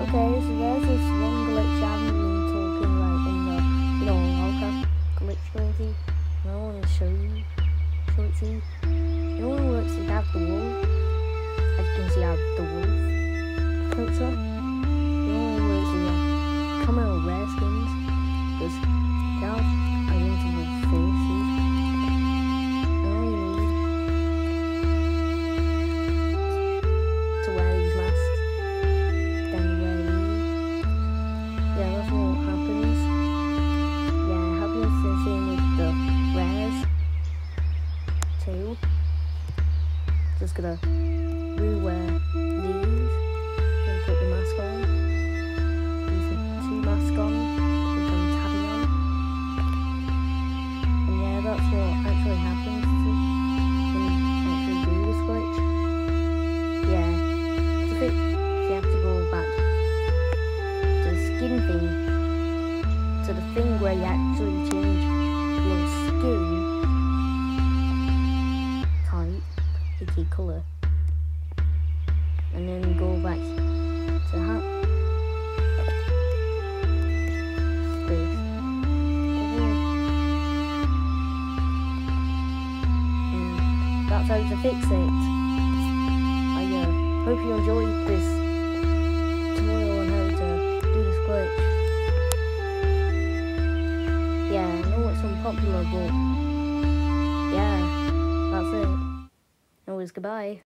Okay, so there's this one glitch I haven't been talking about in the, wildcraft glitch ability. And I want to show it to you. It only works if you have the wolf. As you can see, I have the wolf filter. It only works if you have common or rare skins, because they have identical faces. And all you need to wear these masks, then you wear these. Yeah, that's what happens. Yeah, it happens the same with the rares too. Just gonna rewear these and put the mask on. Use the two masks on, which I'm tapping on. And yeah, that's what actually happens when you actually do this glitch. Yeah, to fix, you have to go back to the skin thing, to the thing where you actually change your skin type, aka colour, and then go back to hat space. And that's how to fix it. I hope you enjoyed this tutorial on how to do this glitch. Yeah, I know it's unpopular, but yeah, that's it. Always goodbye.